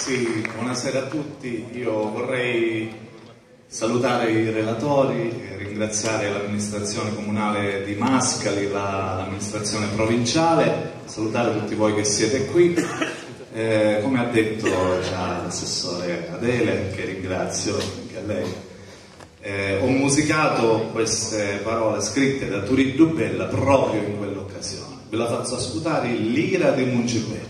Sì, buonasera a tutti. Io vorrei salutare i relatori, ringraziare l'amministrazione comunale di Mascali, l'amministrazione provinciale, salutare tutti voi che siete qui. Come ha detto già l'assessore Adele, che ringrazio anche a lei, ho musicato queste parole scritte da Turiddu Bella proprio in quell'occasione. Ve la faccio ascoltare, l'ira di Muncibello.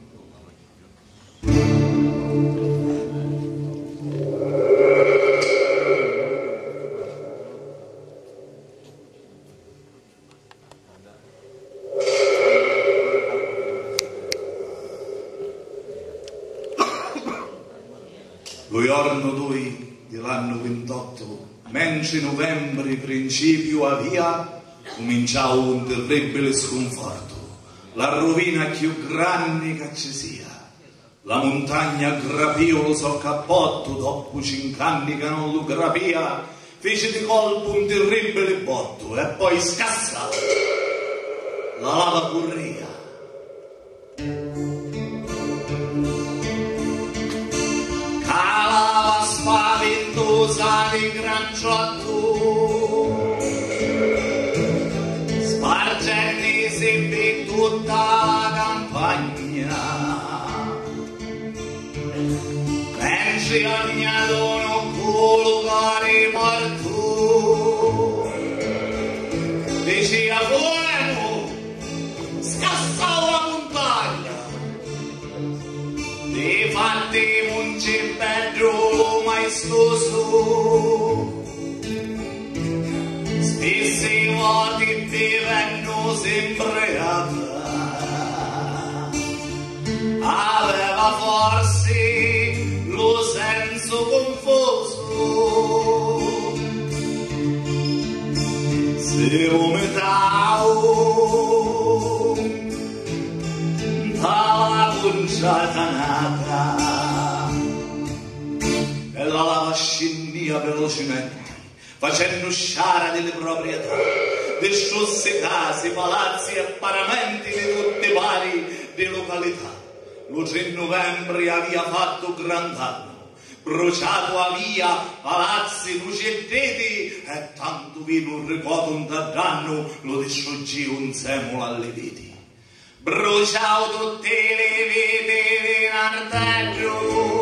Lo giorno dell'anno 28, mentre novembre principio avvia, cominciava un terribile sconforto, la rovina più grande che ci sia. La montagna grapio lo so cappotto, dopo 5 anni che non lo grapia, fece di colpo un terribile botto e poi scassa, la lava corria. Calava spaventosa di gran ciotto, spargendosi per tutta la campagna, mentre agnadono colocare morto, diceva fuoco, scassava la montagna. Difatti Muncibello maestoso, spesse volte vivendo sempre aveva forse lo senso confuso, se umetao dalla conciata nata e la lava scendia velocemente, facendo sciara delle proprietà, disciolse case, palazzi e paramenti di tutte pari di località. Lo 3 novembre aveva fatto gran danno, bruciato a via palazzi, luci e reti, e tanto vino un ricordo un danno lo disciolgì un semolo alle viti. Bruciao tutte le vite di Narteggio,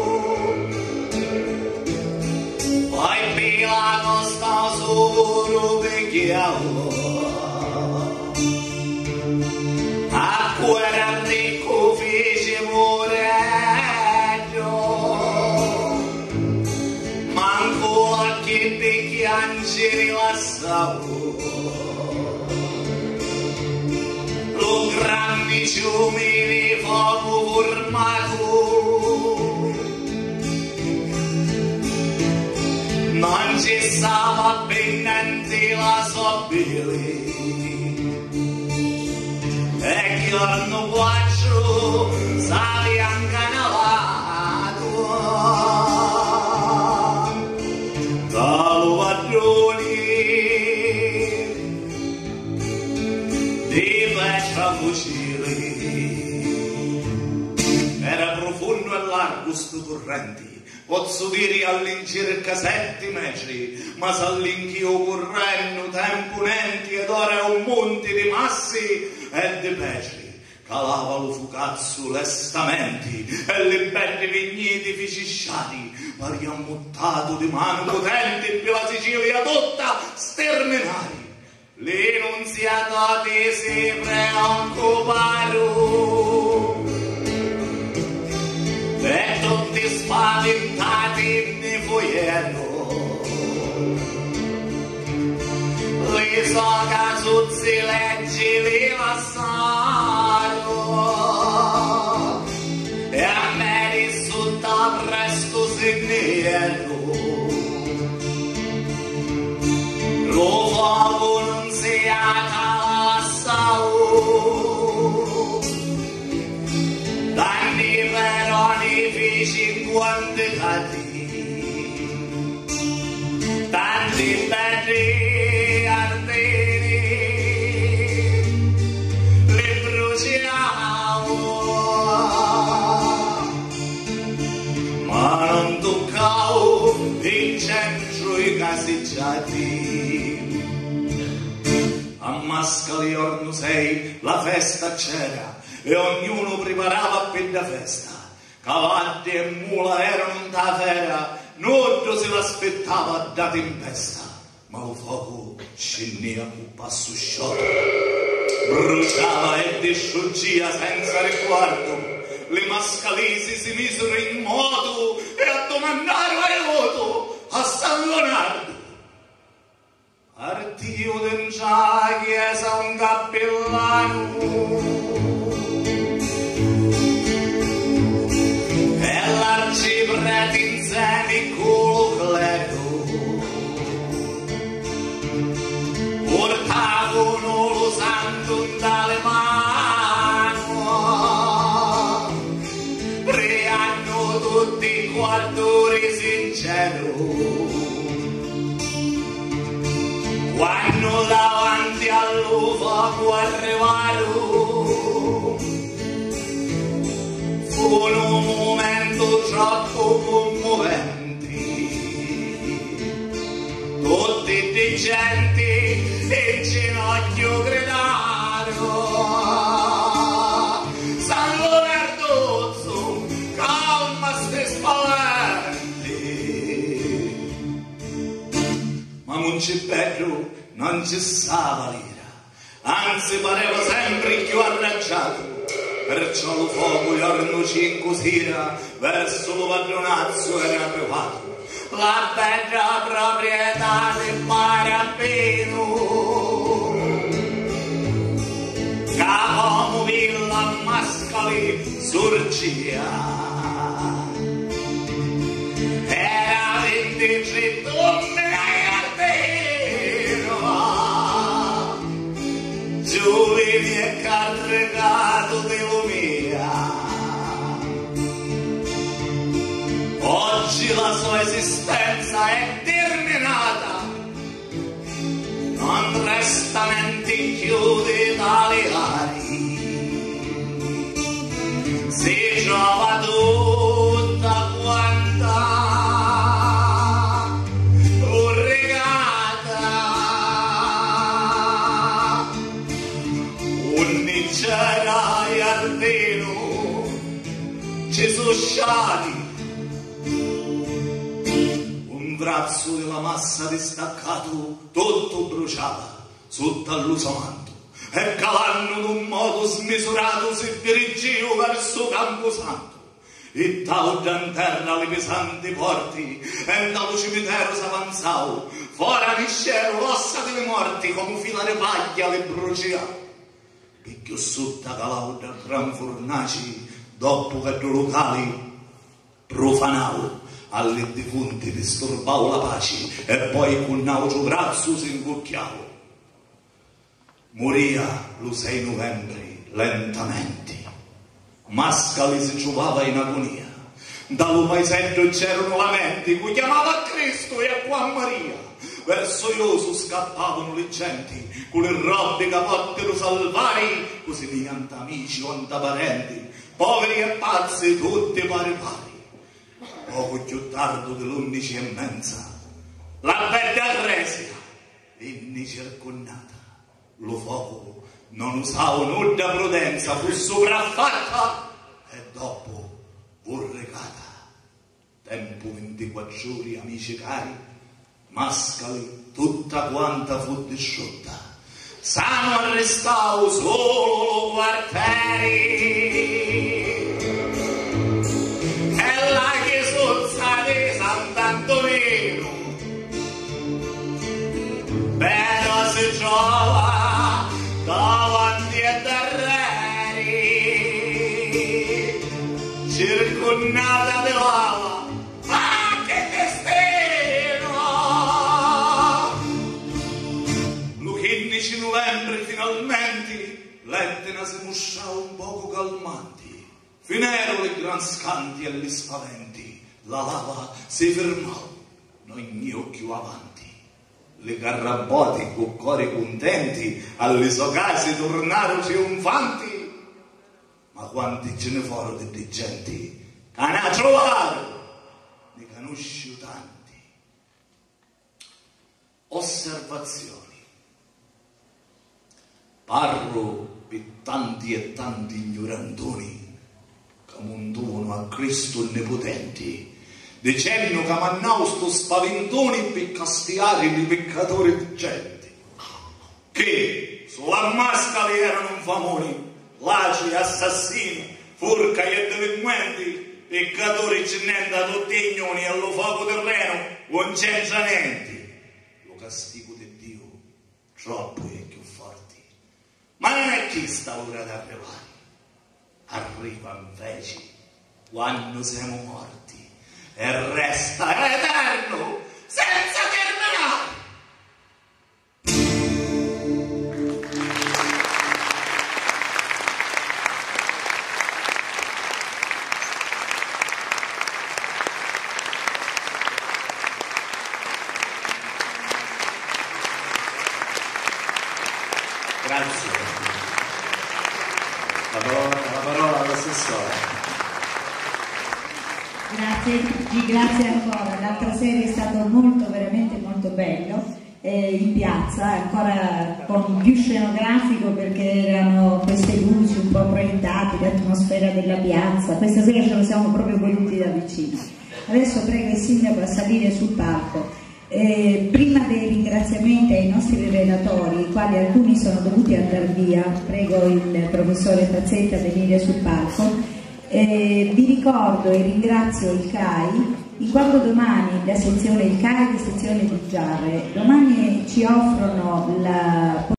poi per la costa solo vecchiavo, a cuore ricco fece moreggio, manco a che piange rilassavo. Lo grande ciume di fuoco formato non ci stava pendente la sua pelle, e che giorno quattro sale ancanalato dallo padrone fucile. Era profondo e largo sto torrente, posso dire all'incirca 7 metri, ma s'all'inchio correndo temponenti ed ora un monte di massi e di petri. Calava lo fucazzo lestamente e le belle vigneti ficisciati, pari ammuttato di mano potente per la Sicilia tutta sterminati. L'Enunziato si preoccuparono e tutti spaventati ne furono. Le soca suzzi leggi li lasciarono e a me risulta presto se nero. Lo fuoco non si accalassò, danni però ne feci quantitati, tanti belli ardeni li bruciavo. i caseggiati. A Mascali Orno 6 la festa c'era e ognuno preparava per la festa. Cavalli e mula erano in tavera, nudo se l'aspettava da tempesta. Ma il fuoco scendeva un passo sciotto, bruciava e disciuggia senza riguardo. Le mascalesi si misero in moto e a domandare aiuto a San Leonardo. Ardio dentro chiesa un cappellano e l'arciprete insieme con lo clero portavano lo santo dalle mani, pregano tutti i quartori sincero. Quando davanti allo fuoco arrivarono, fu un momento troppo commovente. Tutti i genti in ginocchio gridarono: San Leonardo, calma ste spaventi. Ma Moncibello non ci stava l'ira, anzi pareva sempre più arrabbiato, perciò lo fuoco gli orno 5 sera verso lo padronazzo era privato. La bella proprietà del Marabino, Capomo Villa Mascali sorgia. Era 23 donne Giovani è carregato di lumia. Oggi la sua esistenza è terminata, non resta mente chiude dalle ali. Si trova tutta quanta c'erai almeno ci sono sciati. Un braccio della massa distaccato tutto bruciava sotto all'usamanto e calando d'un modo smisurato si dirigivo verso Camposanto. E tau in terra le pesanti porti e dallo cimitero s'avanzavo fuori niscero l'ossa delle morti come fila di paglia le bruciavo. Picchio sotto calavo da gran fornaci dopo che due locali profanavo alle defunti disturbavo la pace e poi con un altro braccio si incucchiavo. Moria lo 6 novembre lentamente. Mascali si trovava in agonia. Dallo paesetto c'erano lamenti cui chiamava a Cristo e a Juan Maria. Verso Iosu scappavano le genti con le robe che pottero salvare, così niente amici o parenti, poveri e pazzi tutti pari pari. Poco più tardi dell'11:30 la bella Resia venne circondata. Lo fuoco non usava nuda prudenza, fu sopraffatta e dopo fu regata. Tempo 24 ore, amici cari, Mascali tutta quanta fu disciolta. S'hanno arrestato solo lo quartieri e la chiesuzza di Sant'Antonino, però si trova davanti ai terreni circondata di lava. Ma che destino! Lo 15 novembre finalmente l'Etna si mostrava un poco calmanti. Finero le gran scanti e gli spaventi. La lava si fermò, non occhio avanti. Le carrabote con cuori contenti alle sue case tornarono trionfanti. Ma quanti ce ne furono di gente che ne trovarono, ne conosciuto tanti. osservazioni. Parlo per tanti e tanti ignorantoni che montuno a Cristo onnipotente, dicendo che mannao sto spaventoni per castigare i peccatori di gente, che sulla mascali erano infamoni, laci, assassini, furca e delinquenti, peccatori cenendo a tutti i ignoni allo fuoco terreno, non c'entra niente. Lo castigo di Dio troppo è più forte, ma non è chi sta ora ad arrivare. Arriva invece quando siamo morti e resta eterno senza terminare. Grazie. La parola all'assessore. Grazie ancora. L'altra sera è stato veramente molto bello in piazza, ancora con più scenografico perché erano queste luci un po' proiettate, l'atmosfera della piazza. Questa sera ce lo siamo proprio goduti da vicino. Adesso prego il sindaco a salire sul palco. Prima dei ringraziamenti ai nostri relatori, i quali alcuni sono dovuti andare via, prego il professore Fazzetta a venire sul palco. Vi ricordo e ringrazio il CAI, in quanto domani la sezione, il CAI di sezione di Giarre, domani ci offrono la